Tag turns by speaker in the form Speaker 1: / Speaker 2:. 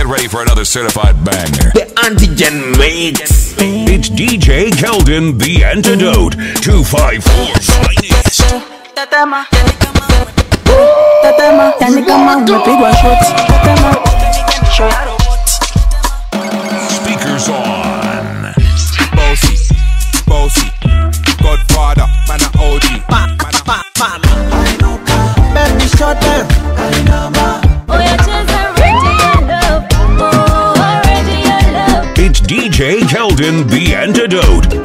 Speaker 1: ready for another certified banger.
Speaker 2: The Antigen Mix.
Speaker 1: It's DJ Keldon, the Antidote. 254's finest.
Speaker 3: Tatema, yani kama umepigwa shot. Tatema,
Speaker 1: Speakers on.
Speaker 4: Bossy, Godfather, man a OG.
Speaker 2: Baby, shut them.
Speaker 1: It's DJ Keldon, the Antidote.